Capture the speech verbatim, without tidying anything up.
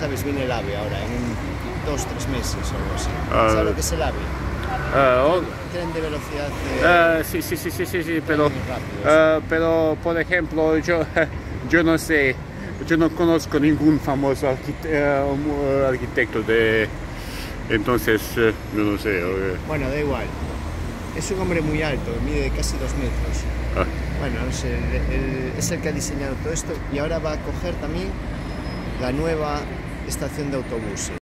sabes, viene el AVE ahora, en dos, tres meses o algo así. Ah. ¿Sabes lo que es el AVE? Ah, oh, Tren de velocidad de... ah, sí, sí, sí, sí, sí, sí, pero, muy rápido, ah, pero por ejemplo, yo, yo no sé, yo no conozco ningún famoso arquite- eh, um, arquitecto de, entonces, eh, yo no sé. eh, Bueno, da igual. Es un hombre muy alto, mide casi dos metros. ah. Bueno, es el, el- es el que ha diseñado todo esto y ahora va a coger también la nueva estación de autobuses.